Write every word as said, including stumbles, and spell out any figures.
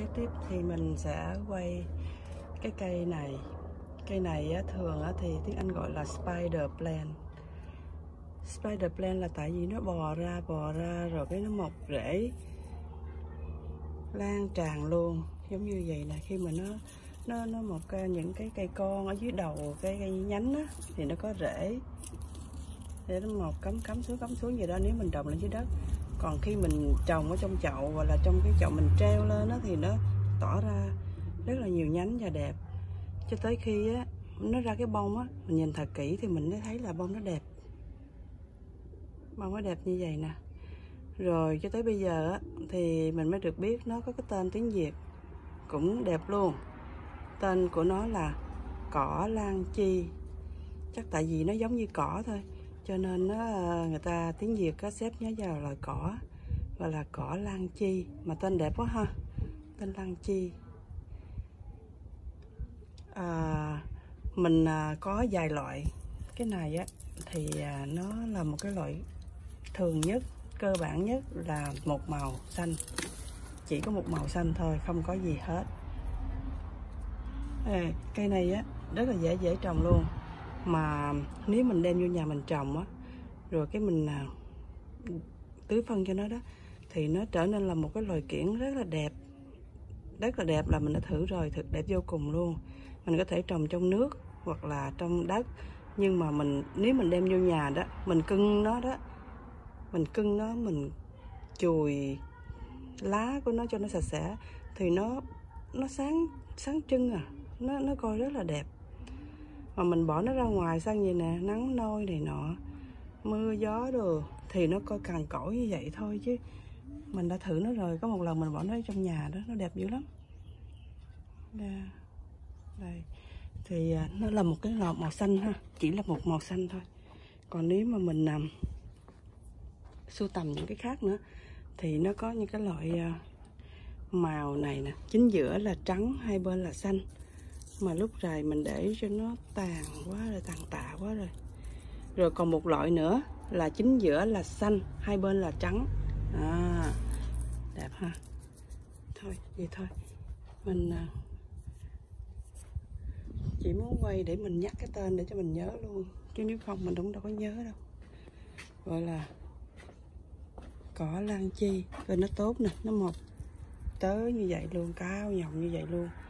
tiếp thì mình sẽ quay cái cây này. Cây này á, thường á, thì tiếng Anh gọi là spider plant. Spider plant là tại vì nó bò ra bò ra rồi cái nó mọc rễ lan tràn luôn, giống như vậy nè. Khi mà nó nó nó mọc ra những cái cây con ở dưới đầu cái cây nhánh á, thì nó có rễ để nó mọc cắm cắm xuống cắm xuống vậy đó, nếu mình trồng lên dưới đất. Còn khi mình trồng ở trong chậu hoặc là trong cái chậu mình treo lên đó, thì nó tỏ ra rất là nhiều nhánh và đẹp, cho tới khi á nó ra cái bông á, mình nhìn thật kỹ thì mình mới thấy là bông nó đẹp, bông nó đẹp như vậy nè. Rồi cho tới bây giờ á thì mình mới được biết nó có cái tên tiếng Việt cũng đẹp luôn. Tên của nó là cỏ lan chi. Chắc tại vì nó giống như cỏ thôi, cho nên nó người ta tiếng Việt có xếp nhớ vào loài cỏ, gọi là cỏ lan chi. Mà tên đẹp quá ha, tên lan chi. À, mình à, có vài loại. Cái này á thì à, nó là một cái loại thường nhất, cơ bản nhất là một màu xanh, chỉ có một màu xanh thôi, không có gì hết. À, cây này á rất là dễ dễ trồng luôn, mà nếu mình đem vô nhà mình trồng á, rồi cái mình à, tưới phân cho nó đó, thì nó trở nên là một cái loài kiểng rất là đẹp, rất là đẹp. Là mình đã thử rồi, thật đẹp vô cùng luôn. Mình có thể trồng trong nước hoặc là trong đất, nhưng mà mình nếu mình đem vô nhà đó, mình cưng nó đó, mình cưng nó, mình chùi lá của nó cho nó sạch sẽ, thì nó nó sáng sáng trưng à, nó nó coi rất là đẹp. Mà mình bỏ nó ra ngoài sang vậy nè, nắng nôi này nọ, mưa gió đồ, thì nó coi cằn cỗi như vậy thôi. Chứ mình đã thử nó rồi, có một lần mình bỏ nó trong nhà đó, nó đẹp dữ lắm. Đây, đây. Thì nó là một cái lọ màu xanh ha, chỉ là một màu xanh thôi. Còn nếu mà mình um, sưu tầm những cái khác nữa, thì nó có những cái loại uh, màu này nè, chính giữa là trắng, hai bên là xanh. Mà lúc rày mình để cho nó tàn quá rồi, tàn tạ quá rồi. Rồi còn một loại nữa là chính giữa là xanh, hai bên là trắng. À, đẹp ha. Thôi, vậy thôi. Mình uh, chỉ muốn quay để mình nhắc cái tên để cho mình nhớ luôn, chứ nếu không mình cũng đâu có nhớ đâu. Gọi là cỏ lan chi. Rồi nó tốt nè, nó mọc tới như vậy luôn, cao nhồng như vậy luôn.